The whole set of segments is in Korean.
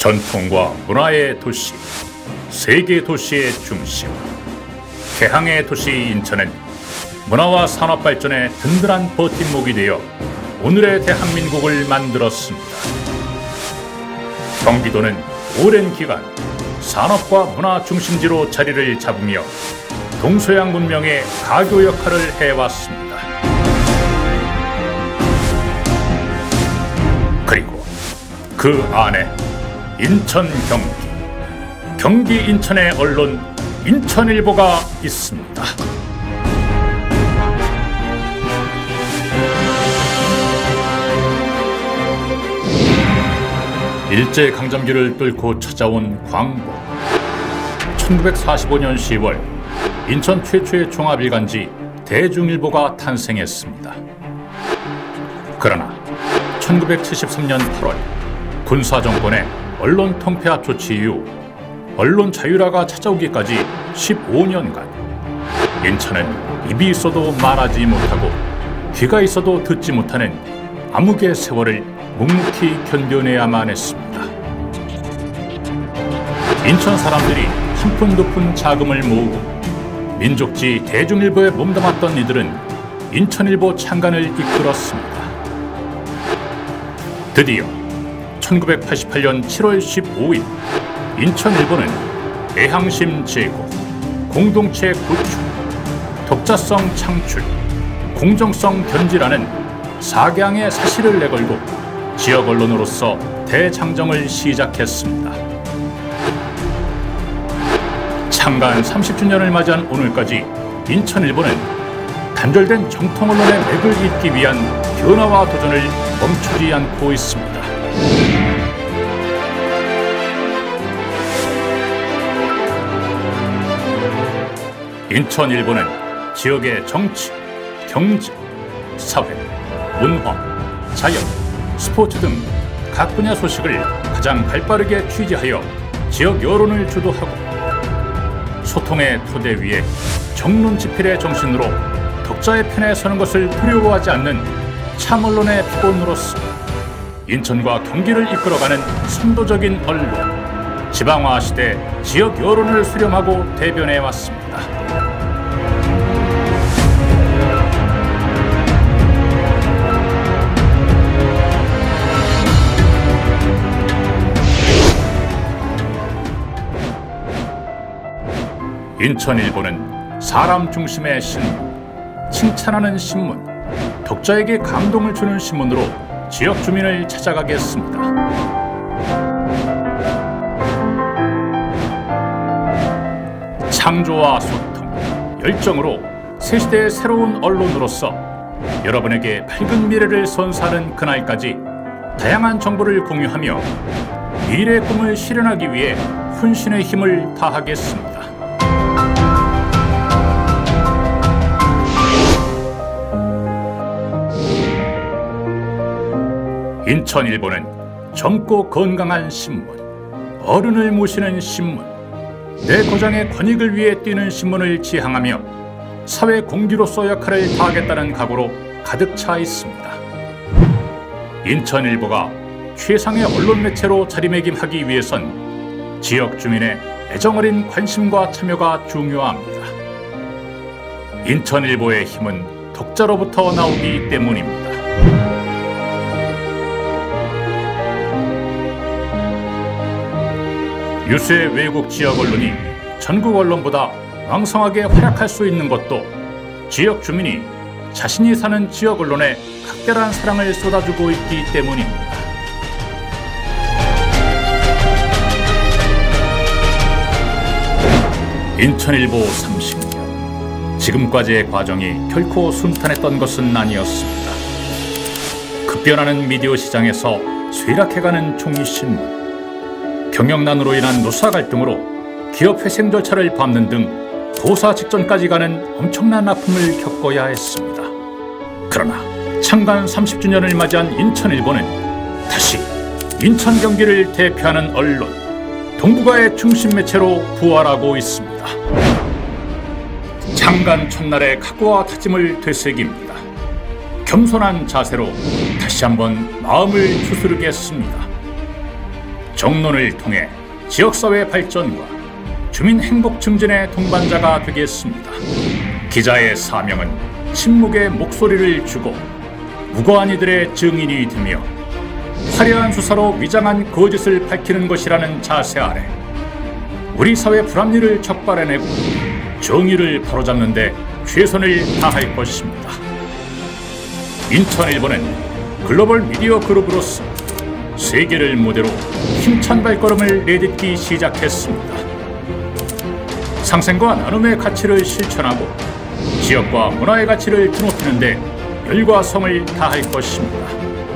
전통과 문화의 도시, 세계 도시의 중심, 개항의 도시 인천은 문화와 산업 발전에 든든한 버팀목이 되어 오늘의 대한민국을 만들었습니다. 경기도는 오랜 기간 산업과 문화 중심지로 자리를 잡으며 동서양 문명의 가교 역할을 해왔습니다. 그리고 그 안에 인천 경기 인천의 언론 인천일보가 있습니다. 일제강점기를 뚫고 찾아온 광복. 1945년 10월 인천 최초의 종합일간지 대중일보가 탄생했습니다. 그러나 1973년 8월 군사정권의 언론 통폐합 조치 이후 언론 자유화가 찾아오기까지 15년간 인천은 입이 있어도 말하지 못하고 귀가 있어도 듣지 못하는 암흑의 세월을 묵묵히 견뎌내야만 했습니다. 인천 사람들이 한 푼 두 푼 자금을 모으고 민족지 대중일보에 몸담았던 이들은 인천일보 창간을 이끌었습니다. 드디어 1988년 7월 15일 인천일보는 애향심 제고, 공동체 구축, 독자성 창출, 공정성 견지라는 4개항의 사실을 내걸고 지역 언론으로서 대장정을 시작했습니다. 창간 30주년을 맞이한 오늘까지 인천일보는 단절된 정통 언론의 맥을 잇기 위한 변화와 도전을 멈추지 않고 있습니다. 인천일보는 지역의 정치, 경제, 사회, 문화, 자연, 스포츠 등 각 분야 소식을 가장 발빠르게 취재하여 지역 여론을 주도하고 소통의 토대 위에 정론지필의 정신으로 독자의 편에 서는 것을 두려워하지 않는 참언론의 표본으로서 인천과 경기를 이끌어가는 선도적인 언론, 지방화 시대 지역 여론을 수렴하고 대변해왔습니다. 인천일보는 사람 중심의 신문, 칭찬하는 신문, 독자에게 감동을 주는 신문으로 지역 주민을 찾아가겠습니다. 창조와 소통, 열정으로 새 시대의 새로운 언론으로서 여러분에게 밝은 미래를 선사하는 그날까지 다양한 정보를 공유하며 미래의 꿈을 실현하기 위해 혼신의 힘을 다하겠습니다. 인천일보는 젊고 건강한 신문, 어른을 모시는 신문, 내 고장의 권익을 위해 뛰는 신문을 지향하며 사회 공기로서 역할을 다하겠다는 각오로 가득 차 있습니다. 인천일보가 최상의 언론 매체로 자리매김하기 위해선 지역 주민의 애정어린 관심과 참여가 중요합니다. 인천일보의 힘은 독자로부터 나오기 때문입니다. 유수의 외국 지역 언론이 전국 언론보다 왕성하게 활약할 수 있는 것도 지역 주민이 자신이 사는 지역 언론에 각별한 사랑을 쏟아주고 있기 때문입니다. 인천일보 30년, 지금까지의 과정이 결코 순탄했던 것은 아니었습니다. 급변하는 미디어 시장에서 쇠락해가는 종이신문, 경영난으로 인한 노사 갈등으로 기업 회생 절차를 밟는 등 도사 직전까지 가는 엄청난 아픔을 겪어야 했습니다. 그러나 창간 30주년을 맞이한 인천일보는 다시 인천 경기를 대표하는 언론, 동북아의 중심 매체로 부활하고 있습니다. 창간 첫날의 각오와 다짐을 되새깁니다. 겸손한 자세로 다시 한번 마음을 추스르겠습니다. 정론을 통해 지역사회 발전과 주민 행복 증진의 동반자가 되겠습니다. 기자의 사명은 침묵의 목소리를 주고 무고한 이들의 증인이 되며 화려한 수사로 위장한 거짓을 밝히는 것이라는 자세 아래 우리 사회 불합리를 적발해내고 정의를 바로잡는 데 최선을 다할 것입니다. 인천일보는 글로벌 미디어 그룹으로서 세계를 무대로 힘찬 발걸음을 내딛기 시작했습니다. 상생과 나눔의 가치를 실천하고 지역과 문화의 가치를 드높이는 데 열과 성을 다할 것입니다.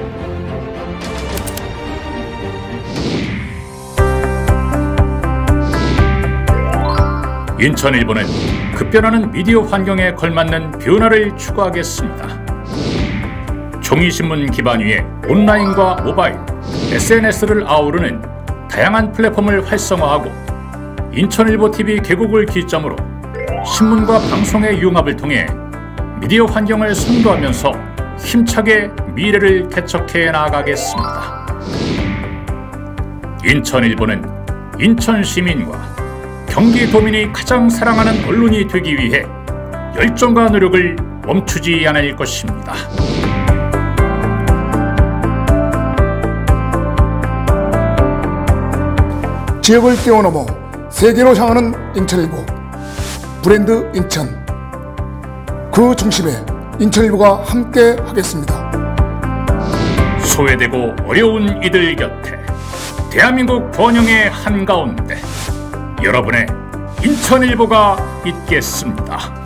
인천일보는 급변하는 미디어 환경에 걸맞는 변화를 추구하겠습니다. 종이신문 기반 위에 온라인과 모바일, SNS를 아우르는 다양한 플랫폼을 활성화하고 인천일보TV 개국을 기점으로 신문과 방송의 융합을 통해 미디어 환경을 선도하면서 힘차게 미래를 개척해 나가겠습니다. 인천일보는 인천 시민과 경기도민이 가장 사랑하는 언론이 되기 위해 열정과 노력을 멈추지 않을 것입니다. 지역을 뛰어넘어 세계로 향하는 인천일보, 브랜드 인천, 그 중심에 인천일보가 함께 하겠습니다. 소외되고 어려운 이들 곁에 대한민국 번영의 한가운데 여러분의 인천일보가 있겠습니다.